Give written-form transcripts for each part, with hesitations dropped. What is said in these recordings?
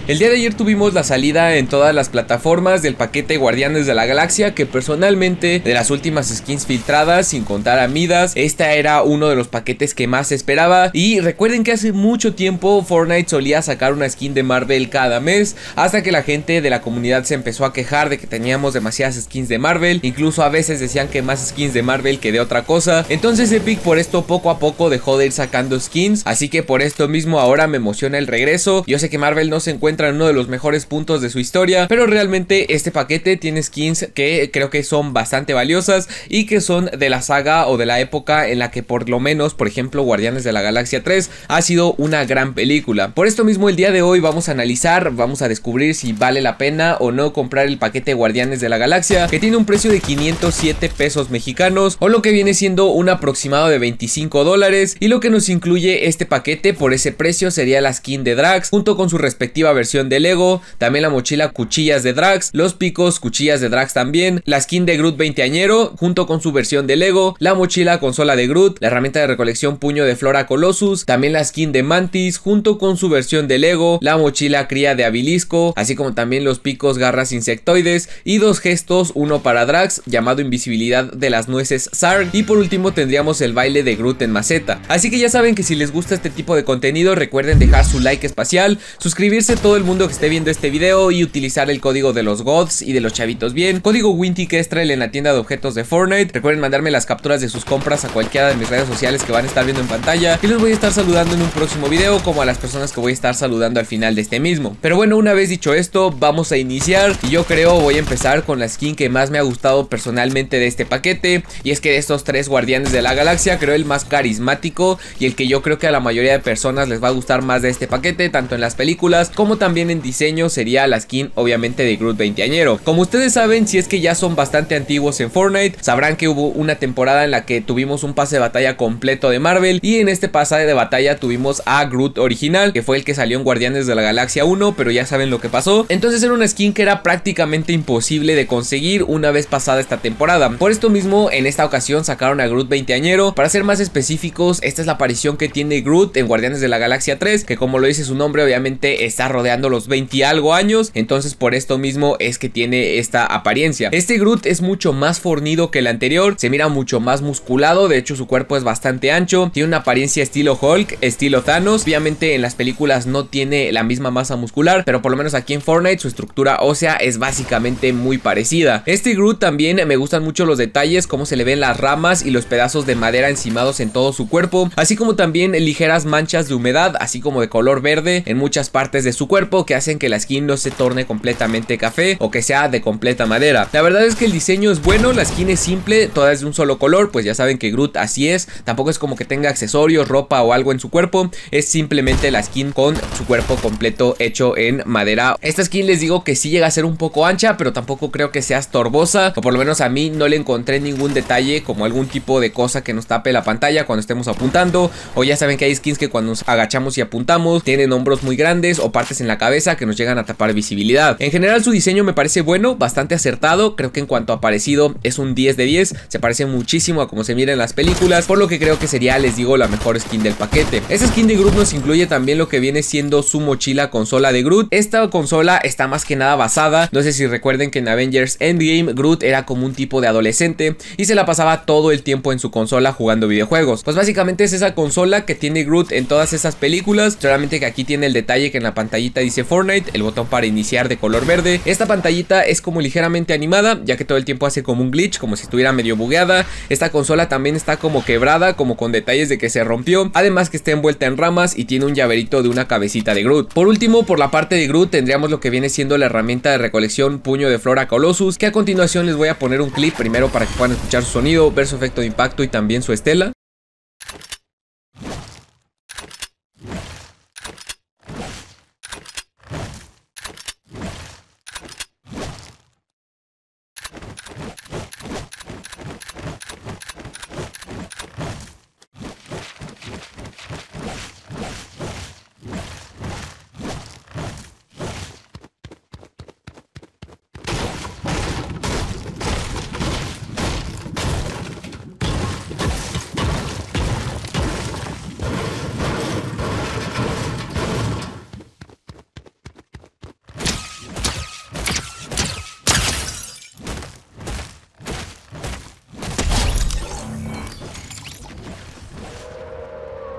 El día de ayer tuvimos la salida en todas las plataformas del paquete Guardianes de la Galaxia, que personalmente de las últimas skins filtradas, sin contar a Midas, esta era uno de los paquetes que más esperaba. Y recuerden que hace mucho tiempo Fortnite solía sacar una skin de Marvel cada mes, hasta que la gente de la comunidad se empezó a quejar de que teníamos demasiadas skins de Marvel, incluso a veces decían que más skins de Marvel que de otra cosa. Entonces Epic por esto poco a poco dejó de ir sacando skins, así que por esto mismo ahora me emociona el regreso. Yo sé que Marvel no se encuentra en uno de los mejores puntos de su historia, pero realmente este paquete tiene skins que creo que son bastante valiosas y que son de la saga o de la época en la que por lo menos, por ejemplo, Guardianes de la Galaxia 3 ha sido una gran película. Por esto mismo el día de hoy vamos a analizar, vamos a descubrir si vale la pena o no comprar el paquete Guardianes de la Galaxia, que tiene un precio de 507 pesos mexicanos, o lo que viene siendo un aproximado de 25 dólares, y lo que nos incluye este paquete por ese precio sería la skin de Drax junto con su respectiva versión de Lego, también la mochila cuchillas de Drax, los picos cuchillas de Drax también, la skin de Groot veinteañero junto con su versión de Lego, la mochila consola de Groot, la herramienta de recolección puño de Flora Colossus, también la skin de Mantis junto con su versión de Lego, la mochila cría de Abilisco, así como también los picos garras insectoides y dos gestos, uno para Drax llamado invisibilidad de las nueces Sarg, y por último tendríamos el baile de Groot en maceta. Así que ya saben que si les gusta este tipo de contenido recuerden dejar su like espacial, suscribirse todo el mundo que esté viendo este video y utilizar el código de los gods y de los chavitos bien, código WinTikestrel en la tienda de objetos de Fortnite. Recuerden mandarme las capturas de sus compras a cualquiera de mis redes sociales que van a estar viendo en pantalla, y les voy a estar saludando en un próximo video, como a las personas que voy a estar saludando al final de este mismo. Pero bueno, una vez dicho esto, vamos a iniciar, y yo creo voy a empezar con la skin que más me ha gustado personalmente de este paquete, y es que de estos tres Guardianes de la Galaxia creo el más carismático y el que yo creo que a la mayoría de personas les va a gustar más de este paquete, tanto en las películas como también en diseño, sería la skin obviamente de Groot veinteañero. Como ustedes saben, si es que ya son bastante antiguos en Fortnite, sabrán que hubo una temporada en la que tuvimos un pase de batalla completo de Marvel, y en este pase de batalla tuvimos a Groot original, que fue el que salió en Guardianes de la Galaxia 1, pero ya saben lo que pasó. Entonces era una skin que era prácticamente imposible de conseguir una vez pasada esta temporada. Por esto mismo en esta ocasión sacaron a Groot veinteañero. Para ser más específicos, esta es la aparición que tiene Groot en Guardianes de la Galaxia 3, que como lo dice su nombre obviamente está rodeando los 20 y algo años, entonces por esto mismo es que tiene esta apariencia. Este Groot es mucho más fornido que el anterior, se mira mucho más musculado, de hecho su cuerpo es bastante ancho, tiene una apariencia estilo Hulk, estilo Thanos. Obviamente en las películas no tiene la misma masa muscular, pero por lo menos aquí en Fortnite su estructura ósea es básicamente muy parecida. Este Groot también me gustan mucho los detalles, cómo se le ven las ramas y los pedazos de madera encimados en todo su cuerpo, así como también ligeras manchas de humedad, así como de color verde en muchas partes de su cuerpo, que hacen que la skin no se torne completamente café o que sea de completa madera. La verdad es que el diseño es bueno, la skin es simple, toda es de un solo color, pues ya saben que Groot así es, tampoco es como que tenga accesorios, ropa o algo en su cuerpo, es simplemente la skin con su cuerpo completo hecho en madera. Esta skin les digo que sí llega a ser un poco ancha, pero tampoco creo que sea estorbosa, o por lo menos a mí no le encontré ningún detalle como algún tipo de cosa que nos tape la pantalla cuando estemos apuntando, o ya saben que hay skins que cuando nos agachamos y apuntamos tienen hombros muy grandes o partes en la cabeza que nos llegan a tapar visibilidad. En general su diseño me parece bueno, bastante acertado, creo que en cuanto a parecido es un 10 de 10, se parece muchísimo a como se mira en las películas, por lo que creo que sería, les digo, la mejor skin del paquete. Esta skin de Groot nos incluye también lo que viene siendo su mochila consola de Groot. Esta consola está más que nada basada, no sé si recuerden que en Avengers Endgame Groot era como un tipo de adolescente y se la pasaba todo el tiempo en su consola jugando videojuegos. Pues básicamente es esa consola que tiene Groot en todas esas películas, solamente que aquí tiene el detalle que en la pantallita dice Fortnite, el botón para iniciar de color verde. Esta pantallita es como ligeramente animada, ya que todo el tiempo hace como un glitch, como si estuviera medio bugueada. Esta consola también está como quebrada, como con detalles de que se rompió, además que está envuelta en ramas y tiene un llaverito de una cabecita de Groot. Por último, por la parte de Groot tendríamos lo que viene siendo la herramienta de recolección puño de Flora Colossus, que a continuación les voy a poner un clip primero para que puedan escuchar su sonido, ver su efecto de impacto y también su estela.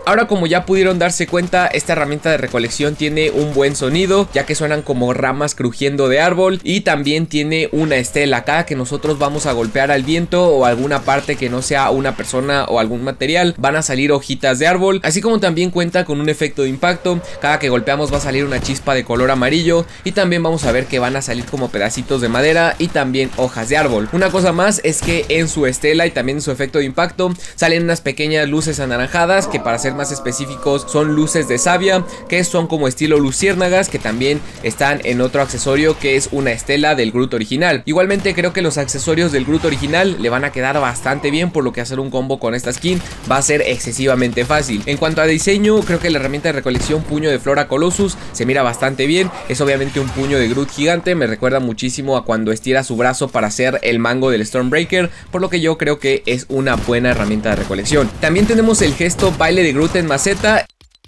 Ahora, como ya pudieron darse cuenta, esta herramienta de recolección tiene un buen sonido, ya que suenan como ramas crujiendo de árbol, y también tiene una estela. Cada que nosotros vamos a golpear al viento o alguna parte que no sea una persona o algún material, van a salir hojitas de árbol, así como también cuenta con un efecto de impacto. Cada que golpeamos va a salir una chispa de color amarillo, y también vamos a ver que van a salir como pedacitos de madera y también hojas de árbol. Una cosa más es que en su estela y también en su efecto de impacto salen unas pequeñas luces anaranjadas, que para ser más específicos son luces de savia, que son como estilo luciérnagas, que también están en otro accesorio que es una estela del Groot original. Igualmente creo que los accesorios del Groot original le van a quedar bastante bien, por lo que hacer un combo con esta skin va a ser excesivamente fácil. En cuanto a diseño, creo que la herramienta de recolección puño de Flora Colossus se mira bastante bien. Es obviamente un puño de Groot gigante, me recuerda muchísimo a cuando estira su brazo para hacer el mango del Stormbreaker, por lo que yo creo que es una buena herramienta de recolección. También tenemos el gesto baile de Groot en maceta.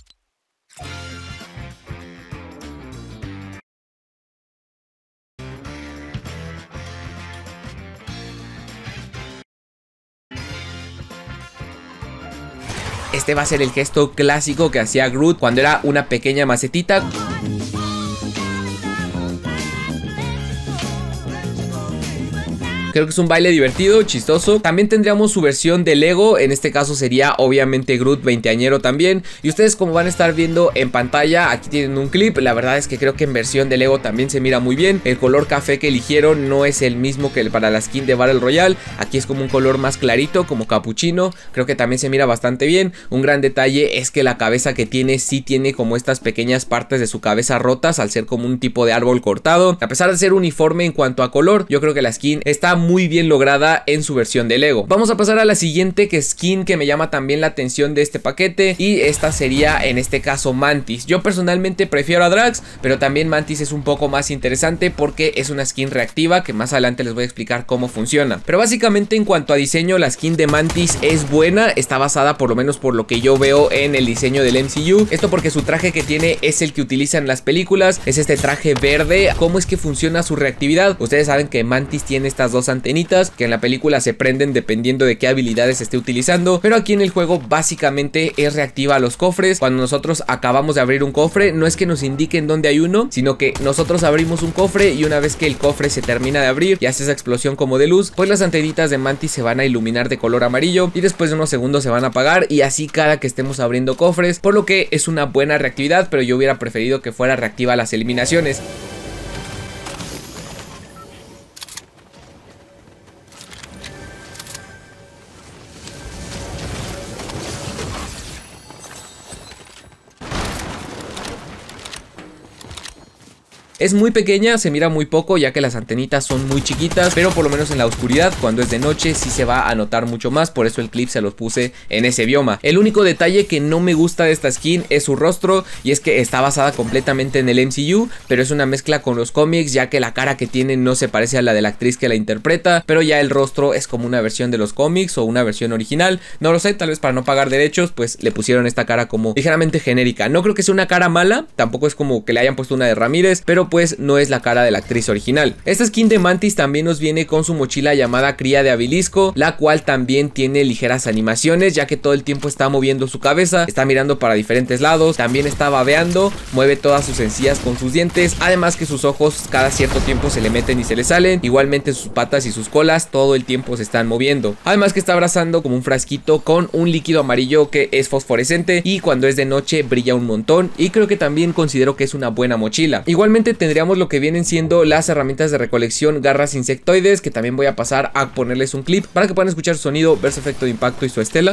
Este va a ser el gesto clásico que hacía Groot cuando era una pequeña macetita. Creo que es un baile divertido, chistoso. También tendríamos su versión de Lego. En este caso sería obviamente Groot veinteañero también. Y ustedes, como van a estar viendo en pantalla, aquí tienen un clip. La verdad es que creo que en versión de Lego también se mira muy bien. El color café que eligieron no es el mismo que el para la skin de Battle Royale. Aquí es como un color más clarito, como capuchino. Creo que también se mira bastante bien. Un gran detalle es que la cabeza que tiene sí tiene como estas pequeñas partes de su cabeza rotas, al ser como un tipo de árbol cortado. A pesar de ser uniforme en cuanto a color, yo creo que la skin está muy bien lograda en su versión de Lego. Vamos a pasar a la siguiente, que es skin que me llama también la atención de este paquete, y esta sería en este caso Mantis. Yo personalmente prefiero a Drax, pero también Mantis es un poco más interesante porque es una skin reactiva, que más adelante les voy a explicar cómo funciona. Pero básicamente en cuanto a diseño, la skin de Mantis es buena, está basada por lo menos por lo que yo veo en el diseño del MCU. Esto porque su traje que tiene es el que utilizan en las películas, es este traje verde. ¿Cómo es que funciona su reactividad? Ustedes saben que Mantis tiene estas dos antenitas que en la película se prenden dependiendo de qué habilidades esté utilizando, pero aquí en el juego básicamente es reactiva a los cofres. Cuando nosotros acabamos de abrir un cofre, no es que nos indiquen dónde hay uno, sino que nosotros abrimos un cofre, y una vez que el cofre se termina de abrir y hace esa explosión como de luz, pues las antenitas de Mantis se van a iluminar de color amarillo, y después de unos segundos se van a apagar, y así cada que estemos abriendo cofres, por lo que es una buena reactividad, pero yo hubiera preferido que fuera reactiva a las eliminaciones. Es muy pequeña, se mira muy poco ya que las antenitas son muy chiquitas, pero por lo menos en la oscuridad, cuando es de noche, sí se va a notar mucho más. Por eso el clip se los puse en ese bioma. El único detalle que no me gusta de esta skin es su rostro, y es que está basada completamente en el MCU, pero es una mezcla con los cómics, ya que la cara que tiene no se parece a la de la actriz que la interpreta, pero ya el rostro es como una versión de los cómics o una versión original. No lo sé, tal vez para no pagar derechos pues le pusieron esta cara como ligeramente genérica. No creo que sea una cara mala, tampoco es como que le hayan puesto una de Ramírez, pero pues no es la cara de la actriz original. Esta skin de Mantis también nos viene con su mochila llamada Cría de Avilisco, la cual también tiene ligeras animaciones, ya que todo el tiempo está moviendo su cabeza, está mirando para diferentes lados, también está babeando, mueve todas sus encías con sus dientes, además que sus ojos cada cierto tiempo se le meten y se le salen, igualmente sus patas y sus colas todo el tiempo se están moviendo, además que está abrazando como un frasquito con un líquido amarillo que es fosforescente, y cuando es de noche brilla un montón, y creo que también considero que es una buena mochila. Igualmente tendríamos lo que vienen siendo las herramientas de recolección garras insectoides, que también voy a pasar a ponerles un clip para que puedan escuchar su sonido, ver su efecto de impacto y su estela.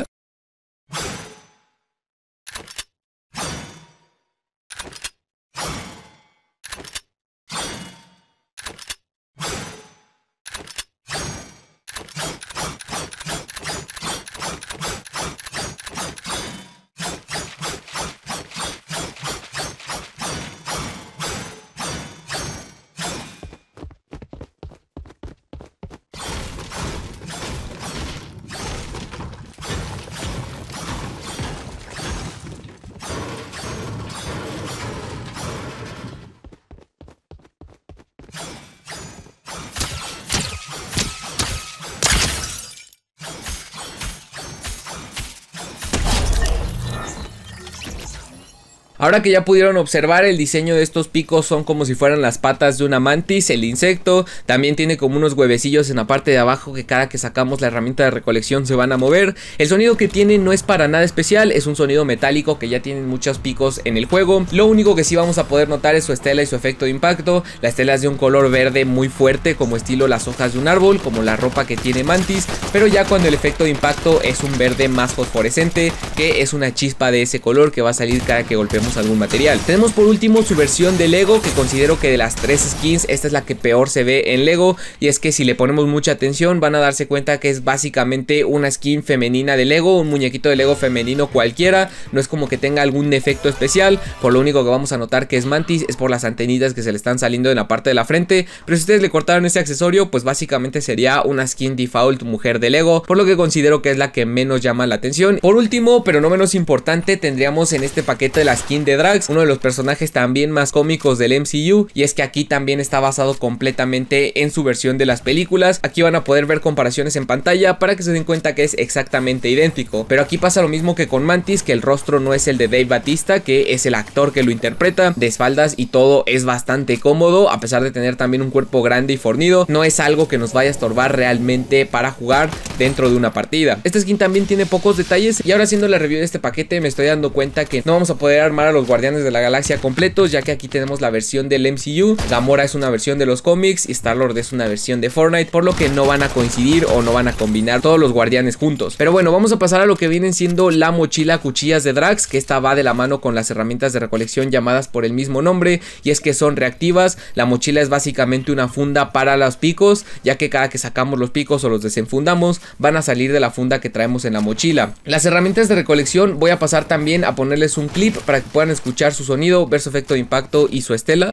Ahora que ya pudieron observar, el diseño de estos picos son como si fueran las patas de una mantis, el insecto. También tiene como unos huevecillos en la parte de abajo que cada que sacamos la herramienta de recolección se van a mover. El sonido que tiene no es para nada especial, es un sonido metálico que ya tienen muchos picos en el juego. Lo único que sí vamos a poder notar es su estela y su efecto de impacto. La estela es de un color verde muy fuerte, como estilo las hojas de un árbol, como la ropa que tiene mantis, pero ya cuando el efecto de impacto es un verde más fosforescente, que es una chispa de ese color que va a salir cada que golpeemos algún material. Tenemos por último su versión de Lego, que considero que de las tres skins esta es la que peor se ve en Lego, y es que si le ponemos mucha atención van a darse cuenta que es básicamente una skin femenina de Lego, un muñequito de Lego femenino cualquiera, no es como que tenga algún efecto especial. Por lo único que vamos a notar que es mantis es por las antenitas que se le están saliendo en la parte de la frente, pero si ustedes le cortaron ese accesorio pues básicamente sería una skin default mujer de Lego, por lo que considero que es la que menos llama la atención. Por último, pero no menos importante, tendríamos en este paquete la skin de Drax, uno de los personajes también más cómicos del MCU, y es que aquí también está basado completamente en su versión de las películas. Aquí van a poder ver comparaciones en pantalla para que se den cuenta que es exactamente idéntico, pero aquí pasa lo mismo que con Mantis, que el rostro no es el de Dave Bautista, que es el actor que lo interpreta. De espaldas y todo es bastante cómodo, a pesar de tener también un cuerpo grande y fornido, no es algo que nos vaya a estorbar realmente para jugar dentro de una partida. Esta skin también tiene pocos detalles, y ahora haciendo la review de este paquete me estoy dando cuenta que no vamos a poder armar a los Guardianes de la Galaxia completos, ya que aquí tenemos la versión del MCU, Gamora es una versión de los cómics y Star-Lord es una versión de Fortnite, por lo que no van a coincidir o no van a combinar todos los guardianes juntos. Pero bueno, vamos a pasar a lo que vienen siendo la mochila cuchillas de Drax, que esta va de la mano con las herramientas de recolección llamadas por el mismo nombre, y es que son reactivas. La mochila es básicamente una funda para los picos, ya que cada que sacamos los picos o los desenfundamos van a salir de la funda que traemos en la mochila. Las herramientas de recolección voy a pasar también a ponerles un clip para que puedan escuchar su sonido, ver su efecto de impacto y su estela.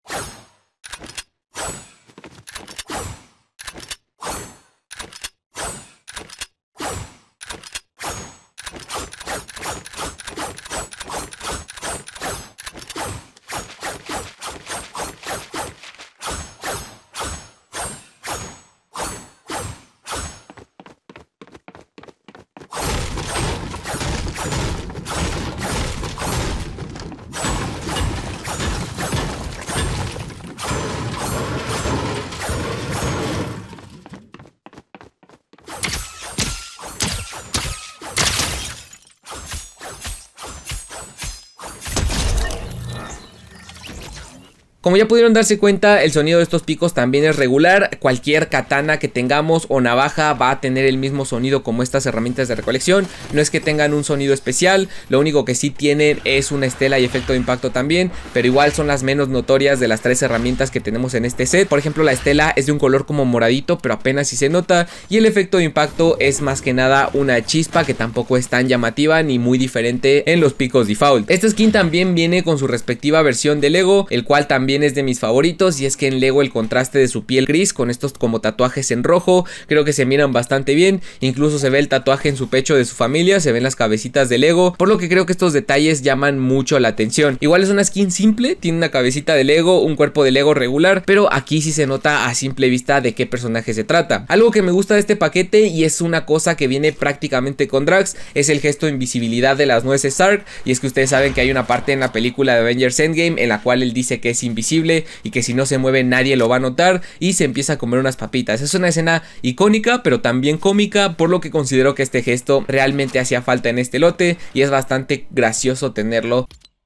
Como ya pudieron darse cuenta, el sonido de estos picos también es regular. Cualquier katana que tengamos o navaja va a tener el mismo sonido como estas herramientas de recolección. No es que tengan un sonido especial, lo único que sí tienen es una estela y efecto de impacto también, pero igual son las menos notorias de las tres herramientas que tenemos en este set. Por ejemplo, la estela es de un color como moradito, pero apenas si se nota, y el efecto de impacto es más que nada una chispa que tampoco es tan llamativa ni muy diferente en los picos default. Esta skin también viene con su respectiva versión de Lego, el cual también es de mis favoritos, y es que en Lego el contraste de su piel gris con estos como tatuajes en rojo creo que se miran bastante bien. Incluso se ve el tatuaje en su pecho de su familia, se ven las cabecitas de Lego, por lo que creo que estos detalles llaman mucho la atención. Igual es una skin simple, tiene una cabecita de Lego, un cuerpo de Lego regular, pero aquí sí se nota a simple vista de qué personaje se trata. Algo que me gusta de este paquete, y es una cosa que viene prácticamente con Drax, es el gesto de invisibilidad de las nueces Stark. Y es que ustedes saben que hay una parte en la película de Avengers Endgame en la cual él dice que es invisible y que si no se mueve nadie lo va a notar, y se empieza a comer unas papitas. Es una escena icónica pero también cómica, por lo que considero que este gesto realmente hacía falta en este lote y es bastante gracioso tenerlo.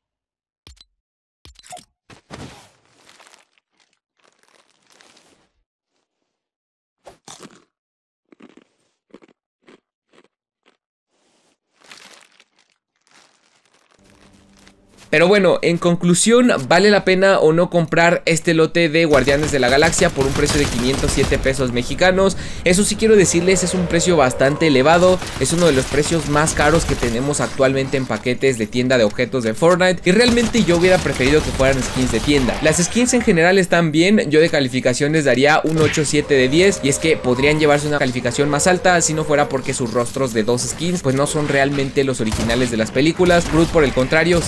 Pero bueno, en conclusión, ¿vale la pena o no comprar este lote de Guardianes de la Galaxia por un precio de 507 pesos mexicanos? Eso sí quiero decirles, es un precio bastante elevado, es uno de los precios más caros que tenemos actualmente en paquetes de tienda de objetos de Fortnite, y realmente yo hubiera preferido que fueran skins de tienda. Las skins en general están bien, yo de calificación les daría un 8.7 de 10, y es que podrían llevarse una calificación más alta si no fuera porque sus rostros de dos skins pues no son realmente los originales de las películas. Groot, por el contrario, sí está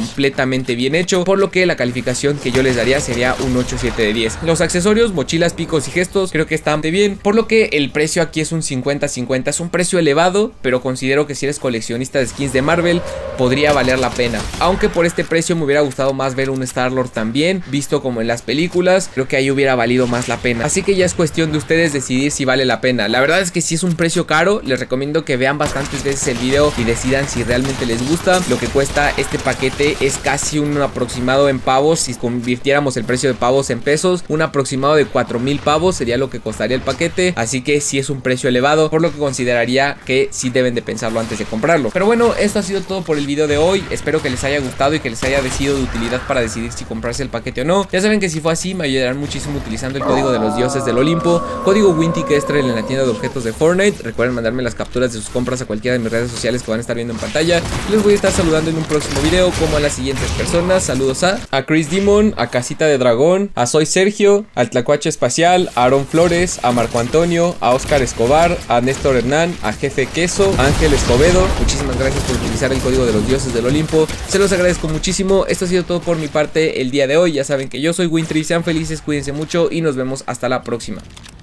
completamente bien hecho, por lo que la calificación que yo les daría sería un 8.7 de 10. Los accesorios, mochilas, picos y gestos creo que están bastante bien, por lo que el precio aquí es un 50-50. Es un precio elevado, pero considero que si eres coleccionista de skins de Marvel podría valer la pena, aunque por este precio me hubiera gustado más ver un Star-Lord también, visto como en las películas. Creo que ahí hubiera valido más la pena, así que ya es cuestión de ustedes decidir si vale la pena. La verdad es que si es un precio caro, les recomiendo que vean bastantes veces el video y decidan si realmente les gusta. Lo que cuesta este paquete es casi un aproximado en pavos. Si convirtiéramos el precio de pavos en pesos, un aproximado de 4,000 pavos sería lo que costaría el paquete, así que sí es un precio elevado, por lo que consideraría que sí deben de pensarlo antes de comprarlo. Pero bueno, esto ha sido todo por el video de hoy. Espero que les haya gustado y que les haya sido de utilidad para decidir si comprarse el paquete o no. Ya saben que si fue así me ayudarán muchísimo utilizando el código de los dioses del Olimpo, código WinTykeStrail en la tienda de objetos de Fortnite. Recuerden mandarme las capturas de sus compras a cualquiera de mis redes sociales que van a estar viendo en pantalla. Les voy a estar saludando en un próximo video, como a las siguientes personas. Saludos a Chris Demon, a Casita de Dragón, a Soy Sergio, al Tlacuache Espacial, a Aaron Flores, a Marco Antonio, a Oscar Escobar, a Néstor Hernán, a Jefe Queso, a Ángel Escobedo. Muchísimas gracias por utilizar el código de los dioses del Olimpo, se los agradezco muchísimo. Esto ha sido todo por mi parte el día de hoy. Ya saben que yo soy Wintry, sean felices, cuídense mucho y nos vemos hasta la próxima.